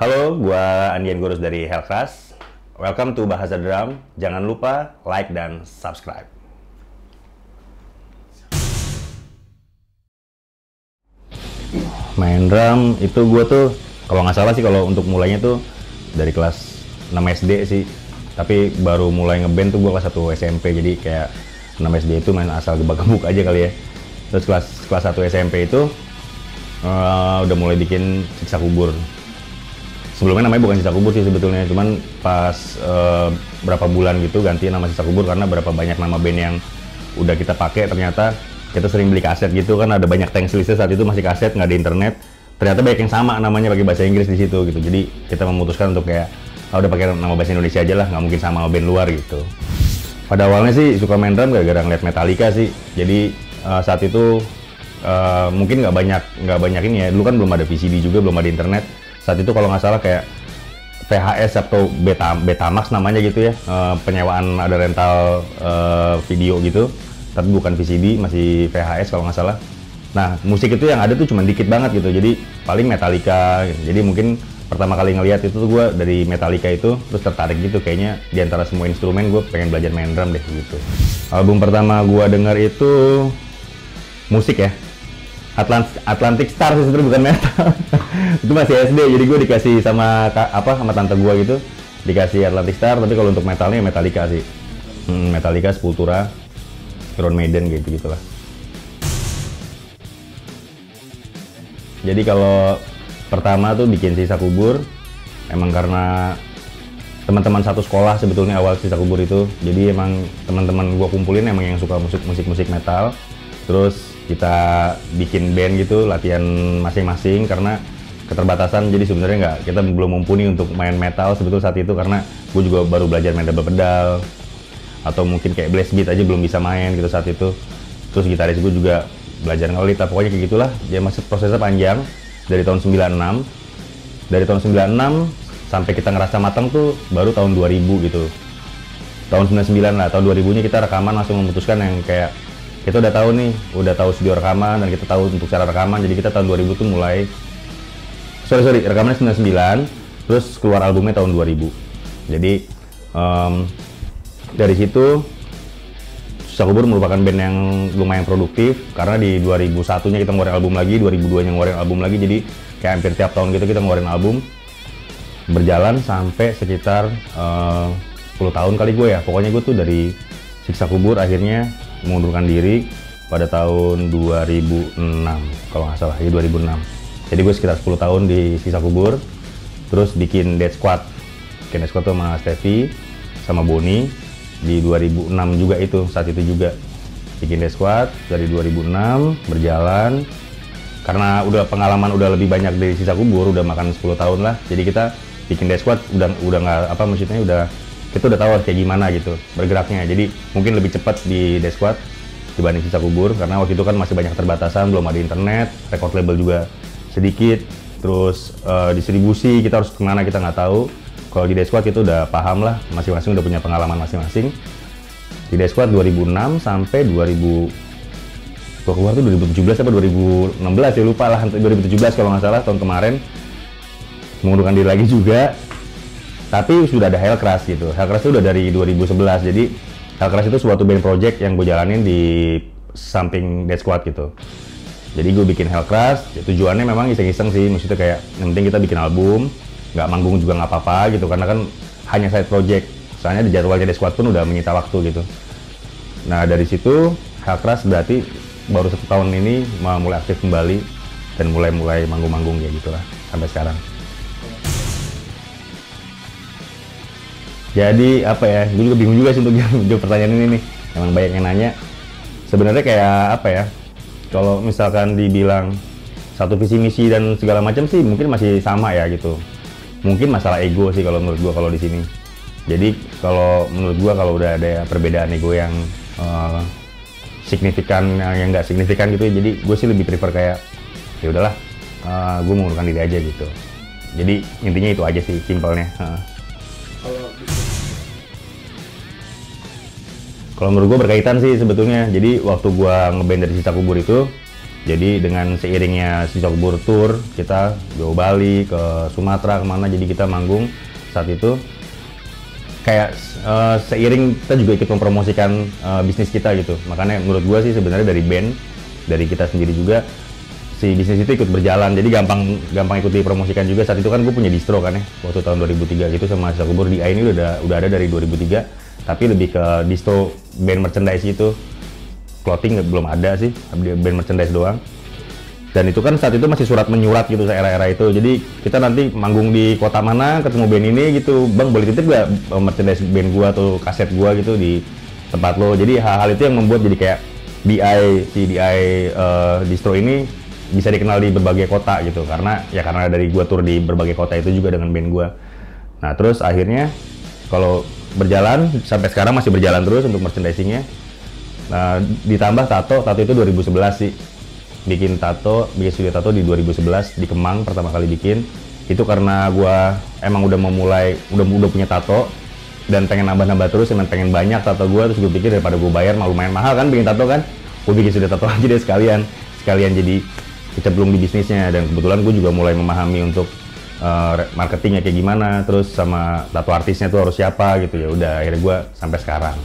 Halo, gua Andian Gurus dari Hellcrash. Welcome to Bahasa Drum. Jangan lupa like dan subscribe. Main drum itu gua tuh, kalau nggak salah sih, kalau untuk mulainya tuh dari kelas 6 SD sih. Tapi baru mulai ngeband tuh gua kelas 1 SMP. Jadi kayak 6 SD itu main asal gebak-gebuk aja kali ya. Terus kelas 1 SMP itu udah mulai bikin siksa kubur. Sebelumnya namanya bukan sisa kubur sih sebetulnya, cuman pas berapa bulan gitu ganti nama sisa kubur karena berapa banyak nama band yang udah kita pakai. Ternyata kita sering beli kaset gitu kan, ada banyak thanks listnya saat itu, masih kaset, nggak ada internet. Ternyata banyak yang sama namanya pakai bahasa Inggris di situ gitu. Jadi kita memutuskan untuk kayak udah pakai nama bahasa Indonesia aja lah, nggak mungkin sama band luar gitu. Pada awalnya sih suka main drum gara-gara ngeliat Metallica sih. Jadi saat itu mungkin nggak banyak ini ya. Dulu kan belum ada VCD juga, belum ada internet. Saat itu kalau nggak salah kayak VHS atau Betamax namanya gitu ya, penyewaan, ada rental video gitu, tapi bukan VCD, masih VHS kalau nggak salah. Nah, musik itu yang ada tuh cuma dikit banget gitu, jadi paling Metallica gitu. Jadi mungkin pertama kali ngelihat itu tuh gue dari Metallica itu, terus tertarik gitu, kayaknya di antara semua instrumen gue pengen belajar main drum deh gitu. Album pertama gue denger itu musik ya, Atlantic Star sih sebenarnya, bukan metal. Itu masih SD, jadi gue dikasih sama tante gue gitu, dikasih Atlantic Star. Tapi kalau untuk metalnya Metallica sih, Metallica, Sepultura, Iron Maiden gitu gitulah. Jadi kalau pertama tuh bikin sisa kubur emang karena teman-teman satu sekolah sebetulnya awal sisa kubur itu. Jadi emang teman-teman gue kumpulin emang yang suka musik metal, terus kita bikin band gitu, latihan masing-masing karena keterbatasan. Jadi sebenarnya kita belum mumpuni untuk main metal sebetulnya saat itu, karena gue juga baru belajar main double pedal atau mungkin kayak blast beat aja belum bisa main gitu saat itu. Terus gitaris gue juga belajar ngelit lah, pokoknya kayak gitulah. Jadi masih prosesnya panjang dari tahun 96. Dari tahun 96 sampai kita ngerasa matang tuh baru tahun 2000 gitu. Tahun 99 lah, tahun 2000-nya kita rekaman, langsung memutuskan yang kayak kita udah tahu nih, udah tahu studio rekaman dan kita tahu untuk cara rekaman. Jadi kita tahun 2000 tuh mulai rekamannya 99, terus keluar albumnya tahun 2000. Jadi dari situ Sisa Kubur merupakan band yang lumayan produktif karena di 2001-nya kita ngeluarin album lagi, 2002-nya ngeluarin album lagi. Jadi kayak hampir tiap tahun gitu kita ngeluarin album, berjalan sampai sekitar 10 tahun kali gue ya. Pokoknya gue tuh dari Siksa Kubur akhirnya mengundurkan diri pada tahun 2006 kalau nggak salah, ya 2006. Jadi gue sekitar 10 tahun di Sisa Kubur, terus bikin Dead Squad. Bikin Dead Squad tuh sama Stevie, sama Boni di 2006 juga itu, saat itu juga bikin Dead Squad dari 2006 berjalan. Karena udah pengalaman udah lebih banyak dari Sisa Kubur, udah makan 10 tahun lah. Jadi kita bikin Dead Squad udah nggak maksudnya kita udah tahu kayak gimana gitu bergeraknya. Jadi mungkin lebih cepat di Dead Squad dibanding Sisa Kubur karena waktu itu kan masih banyak keterbatasan, belum ada internet, record label juga sedikit, terus distribusi kita harus kemana kita nggak tahu. Kalau di Dead Squad kita udah paham lah, masing-masing udah punya pengalaman masing-masing. Di Dead Squad 2006 sampai 2000, gua keluar tuh 2017 apa 2016 ya, lupa lah, 2017 kalau nggak salah, tahun kemarin. Mengundurkan diri lagi juga. Tapi sudah ada Hellcrash gitu. Hellcrash itu udah dari 2011. Jadi Hellcrash itu suatu band project yang gue jalanin di samping Dead Squad gitu. Jadi gue bikin Hellcrash, ya tujuannya memang iseng-iseng sih. Maksudnya kayak yang penting kita bikin album, nggak manggung juga nggak apa-apa gitu. Karena kan hanya side project. Soalnya di jadwalnya Dead Squad pun udah menyita waktu gitu. Nah dari situ Hellcrash berarti baru 1 tahun ini mulai aktif kembali dan mulai manggung-manggung ya gitulah sampai sekarang. Jadi apa ya, gue juga bingung juga sih untuk jawab pertanyaan ini nih. Emang banyak yang nanya. Sebenarnya kayak apa ya, kalau misalkan dibilang satu visi misi dan segala macam sih mungkin masih sama ya gitu. Mungkin masalah ego sih kalau menurut gue kalau di sini. Jadi kalau menurut gue kalau udah ada perbedaan ego yang signifikan, yang nggak signifikan gitu, jadi gue sih lebih prefer kayak ya udahlah, gue mengundurkan diri aja gitu. Jadi intinya itu aja sih, simpelnya. Kalau menurut gue berkaitan sih sebetulnya. Jadi waktu gue ngeband dari Sisa Kubur itu, Jadi dengan seiringnya si Cokbur tour, kita ke Bali, ke Sumatera, kemana, jadi kita manggung saat itu. Kayak seiring kita juga ikut mempromosikan bisnis kita gitu. Makanya menurut gue sih sebenarnya dari band, dari kita sendiri juga, si bisnis itu ikut berjalan. Jadi gampang ikut dipromosikan juga. Saat itu kan gue punya distro kan ya, waktu tahun 2003 gitu sama si Cokbur. DI ini udah ada dari 2003, tapi lebih ke distro band merchandise itu. Clothing belum ada sih, band merchandise doang. Dan itu kan saat itu masih surat menyurat gitu, era-era itu. Jadi kita nanti manggung di kota mana, ketemu band ini gitu, bang boleh titip gak merchandise band gua atau kaset gua gitu di tempat lo. Jadi hal-hal itu yang membuat jadi kayak DI distro ini bisa dikenal di berbagai kota gitu. Karena dari gua tur di berbagai kota itu juga dengan band gua. Nah terus akhirnya kalau berjalan sampai sekarang masih berjalan terus untuk merchandisingnya. Nah, ditambah tato itu 2011 sih. Bikin studio tato di 2011 di Kemang pertama kali bikin. Itu karena gua emang udah punya tato dan pengen nambah terus, emang pengen banyak tato gua, terus gue pikir daripada gue bayar lumayan mahal kan bikin tato kan. Gue bikin studio tato aja deh sekalian jadi kecemplung di bisnisnya. Dan kebetulan gue juga mulai memahami untuk marketingnya kayak gimana, terus sama tato artisnya tuh harus siapa gitu. Ya udah akhirnya gue sampai sekarang.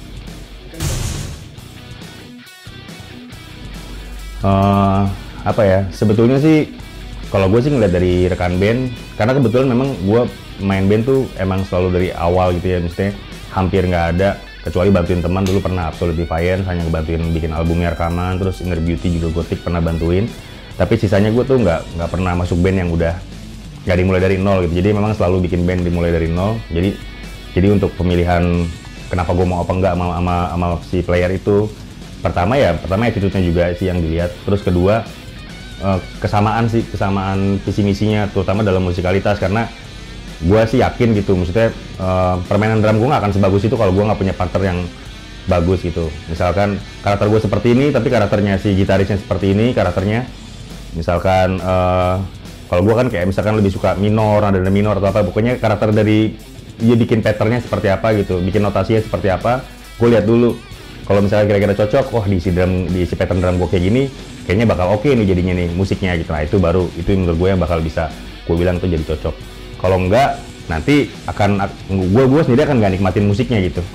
Apa ya, sebetulnya sih kalau gue sih ngeliat dari rekan band, karena kebetulan memang gue main band tuh emang selalu dari awal gitu ya, maksudnya hampir nggak ada, kecuali bantuin teman dulu pernah Absolute Defiance, hanya ngebantuin bikin albumnya, rekaman, terus Inner Beauty juga Gothic pernah bantuin, tapi sisanya gue tuh nggak pernah masuk band yang udah nggak dimulai dari nol gitu. Jadi memang selalu bikin band dimulai dari nol. Jadi untuk pemilihan kenapa gue mau apa enggak sama si player itu, pertama attitude-nya juga sih yang dilihat. Terus kedua kesamaan visi misinya, terutama dalam musikalitas, karena gue sih yakin gitu, maksudnya permainan drum gue nggak akan sebagus itu kalau gue nggak punya partner yang bagus gitu. Misalkan karakter gue seperti ini tapi karakternya si gitarisnya seperti ini karakternya, misalkan kalau gue kan kayak misalkan lebih suka minor, nada minor atau apa, pokoknya karakter dari dia bikin patternnya seperti apa gitu, bikin notasinya seperti apa, gue lihat dulu. Kalau misalnya kira-kira cocok, wah diisi pattern drum gue kayak gini, kayaknya bakal oke nih jadinya nih musiknya gitu. Nah itu menurut gue yang bakal bisa gue bilang tuh jadi cocok. Kalau enggak, nanti gue sendiri akan nggak nikmatin musiknya gitu.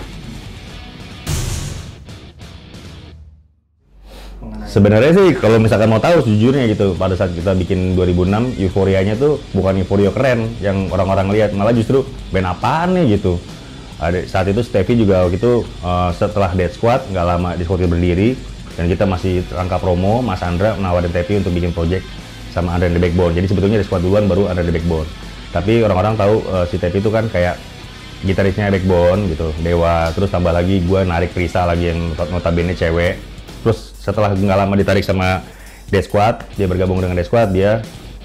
Sebenarnya sih kalau misalkan mau tahu sejujurnya gitu, pada saat kita bikin 2006, euforianya tuh bukan euforia keren yang orang-orang lihat, malah justru band apaan nih gitu. Saat itu Stevie juga waktu itu setelah Dead Squad, nggak lama Dead Squad berdiri dan kita masih rangka promo, Mas Andra menawarin Tepi untuk bikin project sama Under the Backbone. Jadi sebetulnya Dead Squad duluan baru Under the Backbone. Tapi orang-orang tahu si Tepi itu kan kayak gitarisnya Backbone gitu, Dewa. Terus tambah lagi gue narik Risa lagi yang notabene cewek. Terus setelah nggak lama ditarik sama Dead Squad, dia bergabung dengan Dead Squad, dia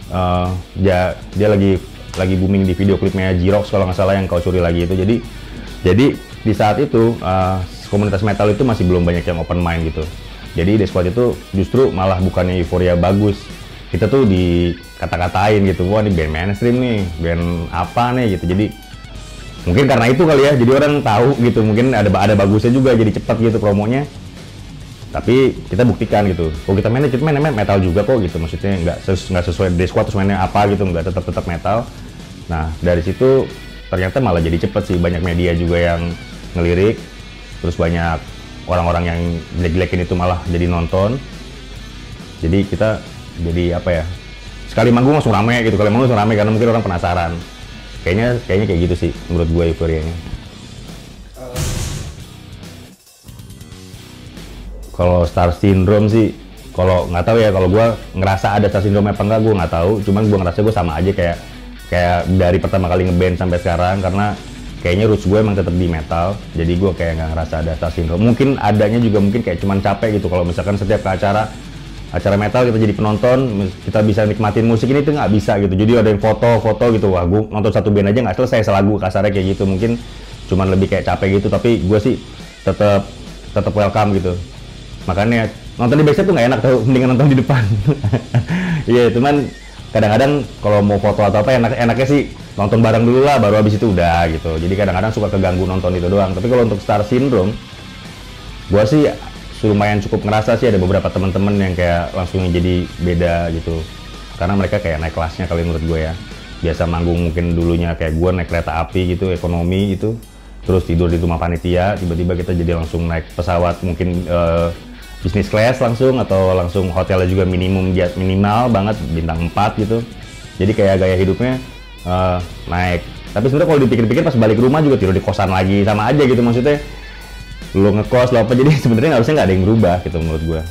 lagi booming di video klipnya J-Rocks kalau nggak salah yang Kau Curi Lagi itu. Jadi di saat itu komunitas metal itu masih belum banyak yang open mind gitu. Jadi Dead Squad itu justru malah bukannya euforia bagus, kita tuh dikata-katain gitu, wah ini band mainstream nih, band apa nih gitu. Jadi mungkin karena itu kali ya, jadi orang tahu gitu, mungkin ada bagusnya juga, jadi cepat gitu promonya. Tapi kita buktikan gitu, kalau kita main metal juga kok gitu, maksudnya nggak sesuai Dead Squad terus mainnya apa gitu, nggak tetap metal. Nah dari situ ternyata malah jadi cepet sih, banyak media juga yang ngelirik, terus banyak orang-orang yang jelek-jelekin itu malah jadi nonton. Jadi kita jadi apa ya, sekali manggung langsung rame gitu, karena mungkin orang penasaran. Kayaknya kayak gitu sih menurut gue euforianya. Kalau Star Syndrome sih, kalau nggak tahu ya, kalau gue ngerasa ada Star Syndrome apa enggak gue nggak tahu, cuman gue ngerasa gue sama aja kayak dari pertama kali ngeband sampai sekarang, karena kayaknya roots gue emang tetap di metal, jadi gue kayak nggak ngerasa ada Star Syndrome. Mungkin adanya juga mungkin kayak cuman capek gitu, kalau misalkan setiap ke acara metal kita jadi penonton, kita bisa nikmatin musik ini tuh nggak bisa gitu, jadi ada yang foto gitu, wah gue nonton satu band aja nggak selesai selagu, kasarnya kayak gitu. Mungkin cuman lebih kayak capek gitu, tapi gue sih tetap welcome gitu. Makanya nonton di backstage tuh nggak enak tuh, mendingan nonton di depan. Iya, cuman kadang-kadang kalau mau foto atau apa enaknya sih nonton bareng dulu lah, baru habis itu udah gitu. Jadi kadang-kadang suka keganggu nonton itu doang. Tapi kalau untuk Star Syndrome, gua sih lumayan cukup ngerasa sih ada beberapa teman-teman yang kayak langsung jadi beda gitu. Karena mereka kayak naik kelasnya kali menurut gue ya. Biasa manggung mungkin dulunya kayak gue naik kereta api gitu, ekonomi gitu. Terus tidur di rumah panitia, tiba-tiba kita jadi langsung naik pesawat mungkin bisnis class langsung, atau langsung hotelnya juga minimal banget, bintang 4 gitu. Jadi kayak gaya hidupnya naik. Tapi sebenarnya kalau dipikir-pikir pas balik rumah juga tidur di kosan lagi, sama aja gitu maksudnya. Lo ngekos lo apa, jadi sebenarnya harusnya nggak ada yang berubah gitu menurut gue.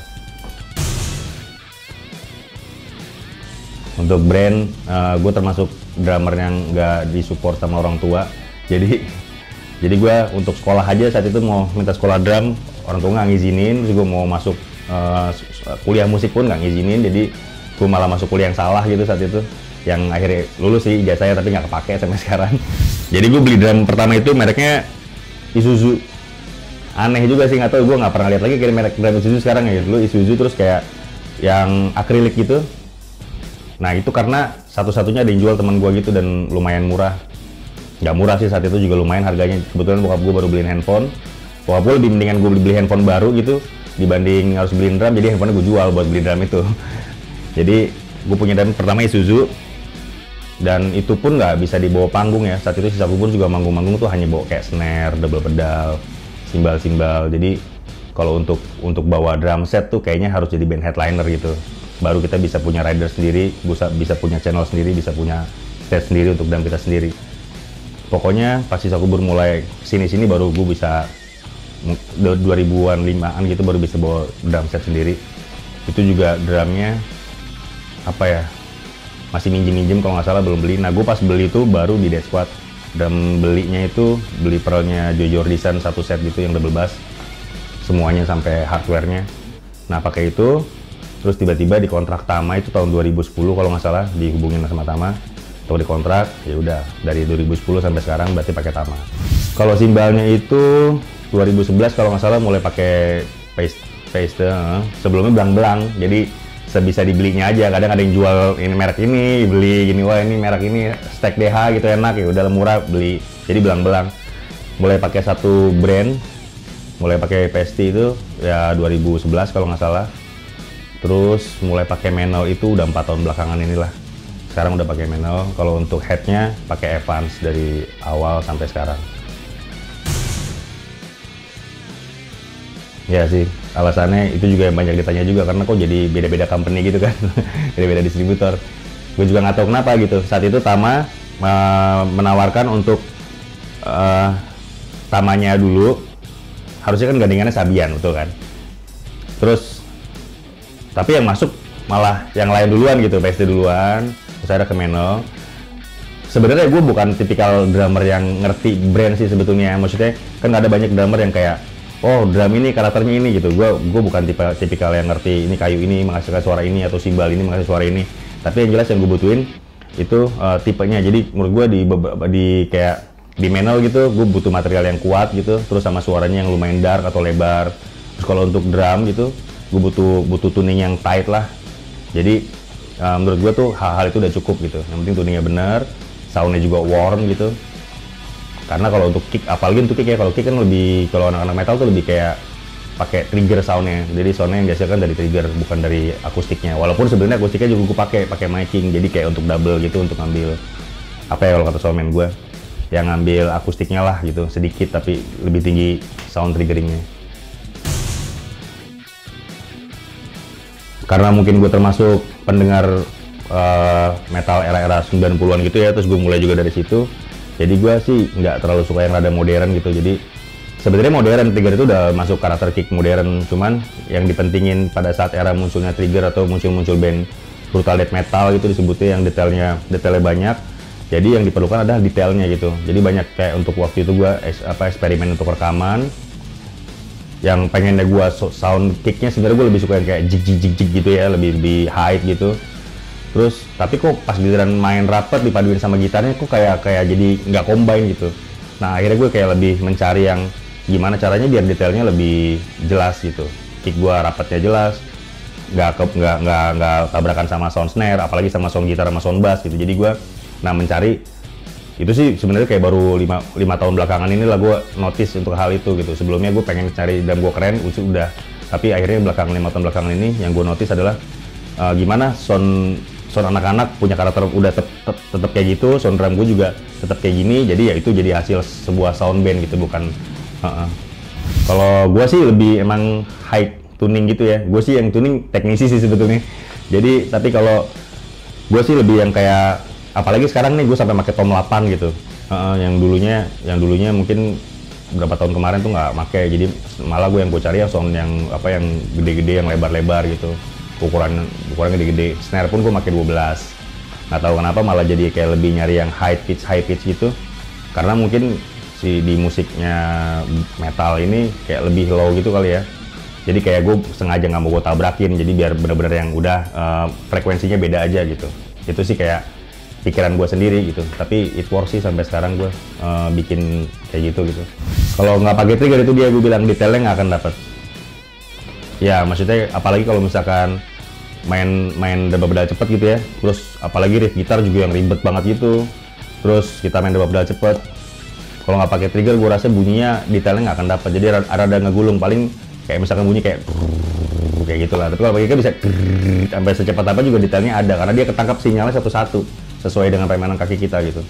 Untuk brand, gue termasuk drummer yang nggak disupport sama orang tua. Jadi gue untuk sekolah aja saat itu mau minta sekolah drum, orang tua nggak ngizinin. Terus gue mau masuk kuliah musik pun nggak ngizinin. Jadi gue malah masuk kuliah yang salah gitu saat itu. Yang akhirnya lulus sih ijazahnya, tapi nggak kepake sampai sekarang. Jadi gue beli drum pertama itu mereknya Isuzu. Aneh juga sih, nggak tahu, gue nggak pernah lihat lagi kayak merek drum Isuzu sekarang ya. Dulu Isuzu terus kayak yang akrilik gitu. Nah itu karena satu-satunya ada yang jual teman gue gitu dan lumayan murah. Nggak murah sih saat itu, juga lumayan harganya. Kebetulan bokap gue baru beliin handphone. Bokap gue lebih mendingan gue beli handphone baru gitu dibanding harus beliin drum, jadi handphonenya gue jual buat beli drum itu. Jadi gue punya drum pertama Isuzu. Dan itu pun nggak bisa dibawa panggung ya. Saat itu sisa gue pun juga manggung-manggung tuh hanya bawa kayak snare, double pedal, simbal-simbal. Jadi kalau untuk bawa drum set tuh kayaknya harus jadi band headliner gitu. Baru kita bisa punya rider sendiri, bisa punya channel sendiri, bisa punya stage sendiri untuk drum kita sendiri. Pokoknya pas sisa kubur mulai sini-sini baru gue bisa 2000-an 5-an gitu baru bisa bawa drum set sendiri. Itu juga drumnya apa ya, masih minjem kalau nggak salah, belum beli. Nah gue pas beli itu baru di Dead Squad. Dan belinya itu beli pearlnya Joe Jordison satu set gitu yang double bass semuanya sampai hardware-nya. Nah pakai itu, terus tiba-tiba di kontrak Tama itu tahun 2010 kalau nggak salah, dihubungin sama Tama atau di kontrak, ya udah dari 2010 sampai sekarang berarti pakai Tama. Kalau simbalnya itu 2011 kalau nggak salah mulai pakai paste, sebelumnya belang-belang, jadi sebisa dibelinya aja. Kadang ada yang jual ini merek ini, beli gini, wah ini merek ini Stack DH gitu enak, ya udah murah beli, jadi belang-belang. Mulai pakai satu brand, mulai pakai paste itu ya 2011 kalau nggak salah. Terus mulai pakai manual itu udah 4 tahun belakangan inilah. Sekarang udah pakai manual. Kalau untuk headnya pakai Evans dari awal sampai sekarang. Ya sih, alasannya itu juga yang banyak ditanya juga, karena kok jadi beda-beda company gitu kan, beda-beda distributor. Gue juga nggak tahu kenapa gitu. Saat itu Tama menawarkan untuk Tamanya dulu, harusnya kan gandingannya Sabian, betul kan? Terus, tapi yang masuk malah yang lain duluan gitu, PSD duluan, terus ada ke Menol. Sebenarnya gue bukan tipikal drummer yang ngerti brand sih sebetulnya. Maksudnya kan nggak ada banyak drummer yang kayak, oh drum ini karakternya ini gitu. Gue bukan tipikal yang ngerti ini kayu ini menghasilkan suara ini atau simbal ini menghasilkan suara ini. Tapi yang jelas yang gue butuhin itu tipenya. Jadi menurut gue di manual gitu, gue butuh material yang kuat gitu, terus sama suaranya yang lumayan dark atau lebar. Terus kalau untuk drum gitu, gue butuh tuning yang tight lah. Jadi menurut gue tuh hal-hal itu udah cukup gitu. Yang penting tuningnya bener, soundnya juga warm gitu. Karena kalau untuk kick, apalagi untuk kick ya, kalau kick kan lebih, kalau anak-anak metal tuh lebih kayak pakai trigger soundnya. Jadi soundnya yang dihasilkan dari trigger, bukan dari akustiknya. Walaupun sebenarnya akustiknya juga gue pakai miking. Jadi kayak untuk double gitu, untuk ngambil apa ya kalau kata soundman gue, yang ngambil akustiknya lah gitu, sedikit tapi lebih tinggi sound triggeringnya. Karena mungkin gue termasuk pendengar metal era-era 90-an gitu ya, terus gue mulai juga dari situ. Jadi gue sih nggak terlalu suka yang rada modern gitu. Jadi sebenarnya modern, trigger itu udah masuk karakter kick modern. Cuman yang dipentingin pada saat era munculnya trigger atau muncul band brutal death metal gitu disebutnya, yang detailnya banyak. Jadi yang diperlukan adalah detailnya gitu. Jadi banyak kayak untuk waktu itu gue eksperimen untuk rekaman. Yang pengennya gue sound kicknya sebenarnya gue lebih suka yang kayak jig gitu ya, lebih high gitu. Terus tapi kok pas giliran main rapet dipaduin sama gitarnya kok kayak jadi nggak combine gitu. Nah akhirnya gue kayak lebih mencari yang gimana caranya biar detailnya lebih jelas gitu. Kick gue rapetnya jelas, nggak tabrakan sama sound snare, apalagi sama sound gitar sama sound bass gitu. Jadi gue mencari itu sih sebenarnya kayak baru 5 tahun belakangan inilah gue notice untuk hal itu gitu. Sebelumnya gue pengen cari drum gue keren, udah Tapi akhirnya 5 tahun belakangan ini yang gue notice adalah gimana sound anak-anak punya karakter udah tetap kayak gitu, sound drum gue juga tetap kayak gini, jadi ya itu jadi hasil sebuah sound band gitu, bukan. Kalau gue sih lebih emang high tuning gitu ya, gue sih yang tuning teknisi sih sebetulnya. Jadi tapi kalau gue sih lebih yang kayak, apalagi sekarang nih gue sampai pakai tom 8 gitu, yang dulunya mungkin berapa tahun kemarin tuh nggak pakai, jadi malah gue cari yang sound yang apa, yang gede-gede, yang lebar-lebar gitu. Ukurannya gede-gede, snare pun gue pakai 12. Nggak tahu kenapa malah jadi kayak lebih nyari yang high pitch gitu, karena mungkin di musiknya metal ini kayak lebih low gitu kali ya. Jadi kayak gue sengaja nggak mau gue tabrakin, jadi biar bener-bener yang udah frekuensinya beda aja gitu. Itu sih kayak pikiran gue sendiri gitu, tapi it works sih sampai sekarang gue bikin kayak gitu. Kalau nggak pakai trigger itu dia gue bilang detailnya nggak akan dapet. Ya maksudnya apalagi kalau misalkan main double pedal cepet gitu ya, terus apalagi riff gitar juga yang ribet banget gitu, terus kita main double pedal cepet, kalau nggak pakai trigger gue rasa bunyinya detailnya nggak akan dapat, jadi rada ngegulung, paling kayak misalkan bunyi kayak gitulah. Tapi kalau pakai trigger bisa sampai secepat apa juga detailnya ada, karena dia ketangkap sinyalnya satu-satu sesuai dengan permainan kaki kita gitu.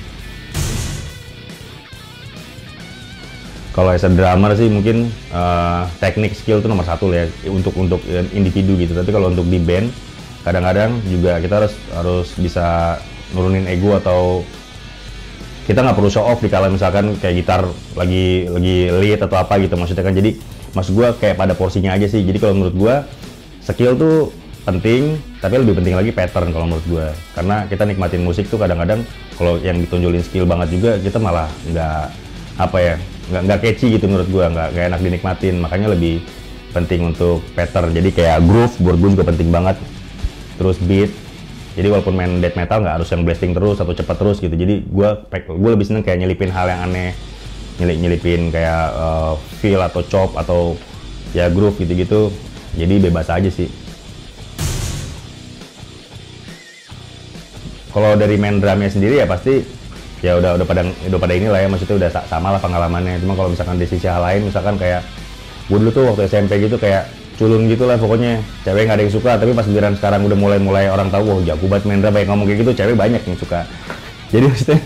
Kalau as a drummer sih mungkin teknik skill itu nomor 1 lah ya, untuk individu gitu. Tapi kalau untuk di band, kadang-kadang juga kita harus bisa nurunin ego, atau kita nggak perlu show off di kala misalkan kayak gitar lagi lead atau apa gitu, maksudnya kan. Jadi maksud gue kayak pada porsinya aja sih. Jadi kalau menurut gue skill tuh penting, tapi lebih penting lagi pattern kalau menurut gue. Karena kita nikmatin musik tuh kadang-kadang kalau yang ditonjolin skill banget juga, kita malah nggak catchy gitu menurut gua, nggak enak dinikmatin. Makanya lebih penting untuk pattern. Jadi kayak groove buat gua juga penting banget, terus beat. Jadi walaupun main death metal nggak harus yang blasting terus atau cepat terus gitu. Jadi gua lebih seneng kayak nyelipin hal yang aneh, nyelipin kayak feel atau chop atau ya groove gitu-gitu. Jadi bebas aja sih. Kalau dari main drumnya sendiri ya pasti ya udah pada inilah ya, maksudnya udah sama lah pengalamannya. Cuma kalau misalkan di sisi hal lain, misalkan kayak gue dulu tuh waktu SMP gitu kayak culun gitu lah pokoknya, cewek nggak ada yang suka. Tapi pas giliran sekarang udah mulai orang tahu, wah jago banget main drum, banyak ngomong kayak gitu, cewek banyak yang suka. Jadi maksudnya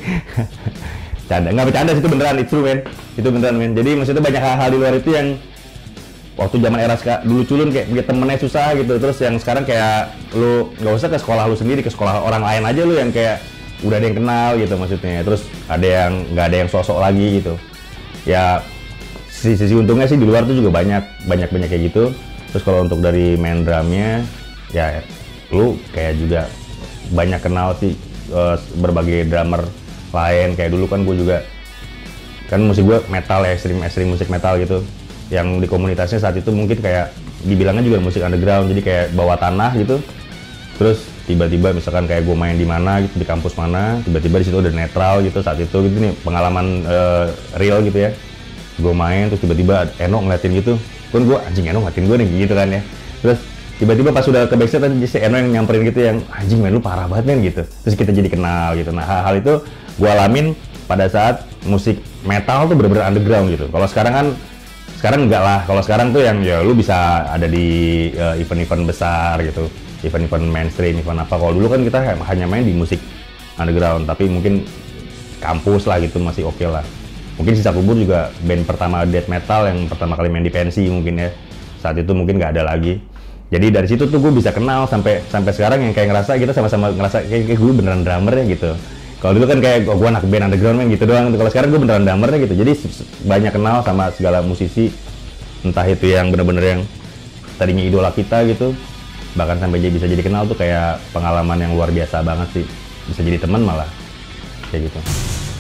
nggak bercanda sih, itu beneran, itu beneran men. Jadi maksudnya banyak hal-hal di luar itu yang waktu zaman era dulu culun kayak temennya susah gitu, terus yang sekarang kayak lu nggak usah ke sekolah lu sendiri, ke sekolah orang lain aja lu yang kayak udah ada yang kenal gitu maksudnya. Terus ada yang nggak ada yang sosok lagi gitu ya. Sisi untungnya sih di luar tuh juga banyak kayak gitu. Terus kalau untuk dari main drumnya ya lu kayak juga banyak kenal sih berbagai drummer lain. Kayak dulu kan gue juga kan musik gue metal ya, ekstrim musik metal gitu, yang di komunitasnya saat itu mungkin kayak dibilangnya juga musik underground, jadi kayak bawah tanah gitu. Terus tiba-tiba misalkan kayak gue main di mana gitu, di kampus mana, tiba-tiba di situ udah netral gitu saat itu gitu nih, pengalaman real gitu ya. Gue main terus tiba-tiba Eno ngeliatin gitu, kan gue anjing Eno ngeliatin gue nih gitu kan ya. Terus tiba-tiba pas udah ke backstage tadi si Eno yang nyamperin gitu, yang anjing main lu parah banget men gitu. Terus kita jadi kenal gitu. Nah hal-hal itu gue alamin pada saat musik metal tuh bener-bener underground gitu. Kalau sekarang enggak lah. Kalau sekarang tuh yang ya lu bisa ada di event-event besar gitu, event-event mainstream, event apa. Kalau dulu kan kita hanya main di musik underground, tapi mungkin kampus lah gitu masih oke lah. Mungkin Sisa Kubur juga band pertama death metal yang pertama kali main di pensi mungkin ya. Saat itu mungkin nggak ada lagi. Jadi dari situ tuh gue bisa kenal sampai sekarang, yang kayak ngerasa kita sama-sama ngerasa kayak gue beneran drummer ya gitu. Kalau dulu kan kayak gue anak band underground main gitu doang. Kalau sekarang gue beneran drummernya gitu. Jadi banyak kenal sama segala musisi, entah itu yang bener-bener yang tadinya idola kita gitu, bahkan sampai bisa jadi kenal tuh kayak pengalaman yang luar biasa banget sih. Bisa jadi teman malah kayak gitu.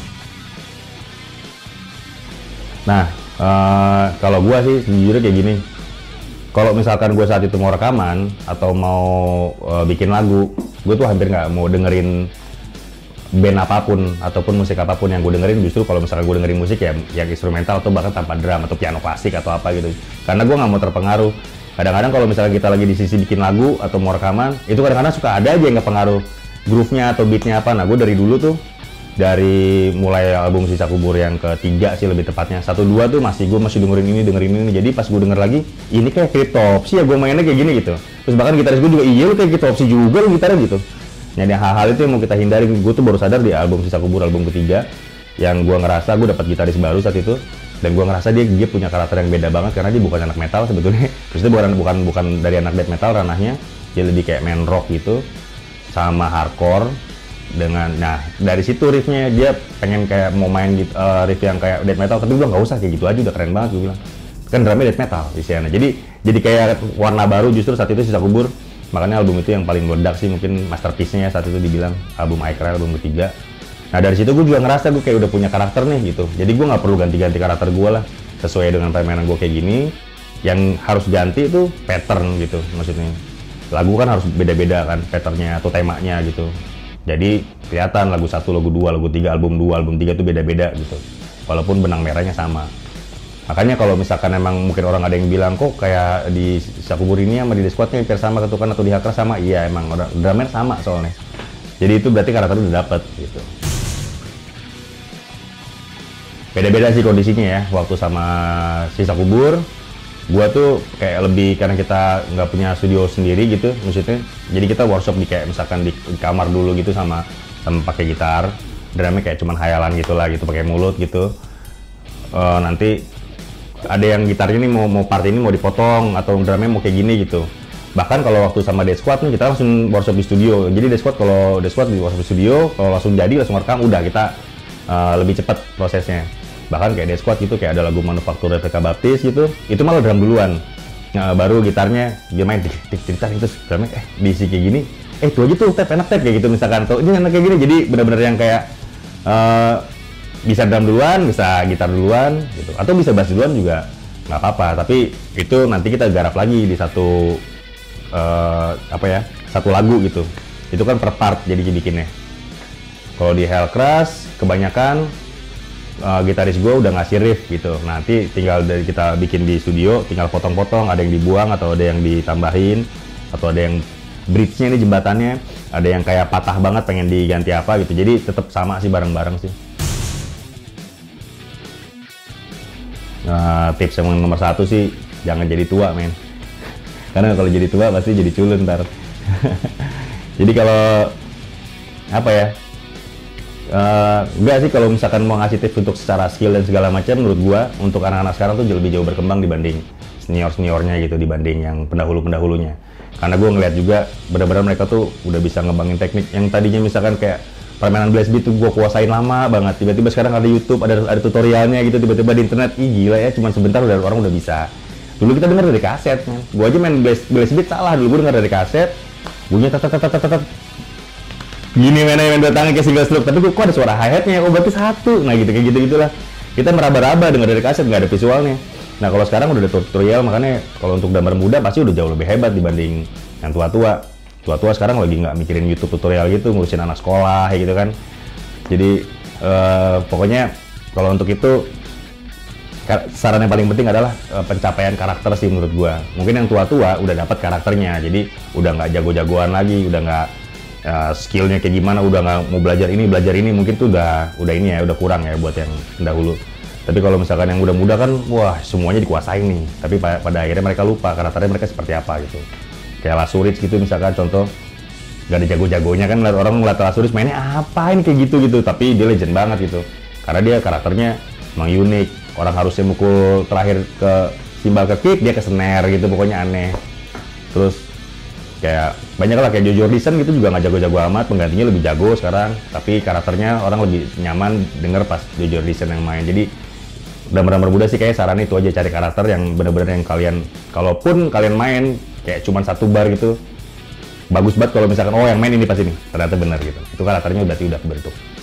Nah, kalau gue sih sejujurnya kayak gini. Kalau misalkan gue saat itu mau rekaman atau mau bikin lagu, gue tuh hampir nggak mau dengerin band apapun ataupun musik apapun. Yang gue dengerin justru kalau misalkan gue dengerin musik ya yang instrumental atau bahkan tanpa drum atau piano klasik atau apa gitu. Karena gue nggak mau terpengaruh. Kadang-kadang kalau misalkan kita lagi di sisi bikin lagu atau mau rekaman, itu kadang-kadang suka ada aja yang nggak pengaruh groove-nya atau beat-nya apa. Nah, gue dari dulu tuh dari mulai album Sisa Kubur yang ketiga sih lebih tepatnya, 1-2 tuh gue masih dengerin ini, jadi pas gue denger lagi ini kayak Cryptopsy ya, gue mainnya kayak gini gitu. Terus bahkan gitaris gue juga, iya lu kayak Cryptopsy juga lu gitarnya gitu. Jadi hal-hal itu yang mau kita hindari. Gue tuh baru sadar di album Sisa Kubur, album ketiga, yang gue ngerasa gue dapat gitaris baru saat itu, dan gue ngerasa dia punya karakter yang beda banget karena dia bukan anak metal sebetulnya. Terus dia bukan dari anak death metal ranahnya, dia lebih kayak main rock gitu sama hardcore. Nah dari situ riffnya dia pengen kayak mau main riff yang kayak death metal, tapi gue nggak usah kayak gitu aja, udah keren banget gue bilang. Kan drumnya death metal isiannya, jadi kayak warna baru justru saat itu Sisa Kubur. Makanya album itu yang paling meledak sih, mungkin masterpiece-nya saat itu dibilang, album I Cry, album ketiga. Nah dari situ gue juga ngerasa gue kayak udah punya karakter nih gitu, jadi gue nggak perlu ganti-ganti karakter gue lah, sesuai dengan permainan gue kayak gini. Yang harus ganti itu pattern gitu, maksudnya lagu kan harus beda-beda kan patternnya atau temanya gitu. Jadi kelihatan lagu 1, lagu 2, lagu 3, album 2, album 3 tuh beda-beda gitu, walaupun benang merahnya sama. Makanya kalau misalkan emang mungkin orang ada yang bilang kok kayak di Sisa Kubur ini sama di The Squad-nya hampir sama ketukan atau di Hakra sama, iya emang drummer sama soalnya. Jadi itu berarti karakter udah dapet gitu. Beda-beda sih kondisinya ya, waktu sama Sisa Kubur gua tuh kayak lebih karena kita nggak punya studio sendiri gitu maksudnya, jadi kita workshop di kayak misalkan di kamar dulu gitu sama pakai gitar, drumnya kayak cuman hayalan gitulah gitu, pakai mulut gitu. Nanti ada yang gitarnya nih mau part ini mau dipotong atau drumnya mau kayak gini gitu. Bahkan kalau waktu sama Death Squad nih kita langsung workshop di studio. Jadi Death Squad di workshop di studio, kalau langsung jadi langsung rekam udah, kita lebih cepat prosesnya. Bahkan kayak Death Squad gitu, kayak ada lagu Manufaktur PK Baptis gitu, itu malah drum duluan. Baru gitarnya dia main tik-tik-tik gitu, drumnya diisi kayak gini. Itu aja tuh tap enak tap kayak gitu misalkan, tuh ini enak kayak gini. Jadi benar-benar yang kayak bisa drum duluan, bisa gitar duluan gitu, atau bisa bass duluan juga nggak apa-apa. Tapi itu nanti kita garap lagi di satu satu lagu gitu. Itu kan per part jadi bikinnya. Kalau di Hellcrash kebanyakan gitaris gue udah ngasih riff gitu, nanti tinggal dari kita bikin di studio, tinggal potong-potong, ada yang dibuang atau ada yang ditambahin, atau ada yang bridge-nya ini jembatannya ada yang kayak patah banget pengen diganti apa gitu. Jadi tetap sama sih, bareng-bareng sih. Tips yang nomor 1 sih jangan jadi tua men. Karena kalau jadi tua pasti jadi culun ntar. Jadi kalau apa ya, enggak sih, kalau misalkan mau ngasih tips untuk secara skill dan segala macam, menurut gua untuk anak-anak sekarang tuh lebih jauh berkembang dibanding senior-seniornya gitu, dibanding yang pendahulu-pendahulunya. Karena gua ngeliat juga benar-benar mereka tuh udah bisa ngembangin teknik yang tadinya misalkan kayak permainan blast beat tuh gua kuasain lama banget, tiba-tiba sekarang ada YouTube, ada tutorialnya gitu, tiba-tiba di internet, ih gila ya, cuman sebentar udah orang udah bisa. Dulu kita denger dari kaset kan, gua aja main blast beat salah, dulu gua denger dari kaset, bunyinya tat gini main dua tangan kayak single stroke, tapi kok ada suara hi-hatnya, oh berarti satu. Nah gitu, kayak gitu-gitulah. Kita meraba-raba denger dari kaset, nggak ada visualnya. Nah kalau sekarang udah ada tutorial, makanya kalau untuk drummer muda pasti udah jauh lebih hebat dibanding yang tua-tua. Tua-tua sekarang lagi nggak mikirin YouTube tutorial gitu, ngurusin anak sekolah gitu kan. Jadi pokoknya kalau untuk itu saran yang paling penting adalah pencapaian karakter sih menurut gua. Mungkin yang tua-tua udah dapat karakternya, jadi udah nggak jago-jagoan lagi, udah nggak skillnya kayak gimana, udah nggak mau belajar ini, mungkin tuh udah ini ya, udah kurang ya buat yang pendahulu. Tapi kalau misalkan yang muda-muda kan, wah semuanya dikuasain nih. Tapi pada akhirnya mereka lupa karakternya mereka seperti apa gitu. Kayak Lasurit gitu misalkan contoh, nggak ada jago-jagonya kan, orang ngeliat Lasurit mainnya apa ini kayak gitu, tapi dia legend banget gitu. Karena dia karakternya emang unik. Orang harusnya mukul terakhir ke simbal ke kick, dia ke snare gitu, pokoknya aneh. Terus kayak banyak lah kayak Jojo Jordison gitu juga nggak jago-jago amat, penggantinya lebih jago sekarang, tapi karakternya orang lebih nyaman denger pas Jojo Jordison yang main. Jadi drummer muda sih kayak saran itu aja, cari karakter yang bener-bener yang kalian, kalaupun kalian main kayak cuman satu bar gitu, bagus banget kalau misalkan oh yang main ini pas ini ternyata benar gitu, itu karakternya berarti udah kebentuk.